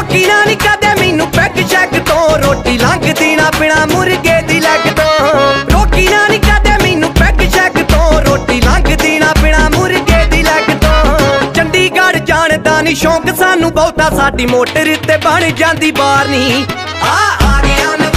रोकी ना नी कदे मैनू पैग शैग तो, रोटी लंघदी ना बिना मुर्गे दी लैग तो। रोकी ना नी कदे मैनू पैग शैग तो, रोटी लंघदी ना बिना मुर्गे दी लैग तो। चंडीगढ़ जाने दा नी शौक सानू बहुता, साडी मोटर ते बन जांदी बार नी। आ गया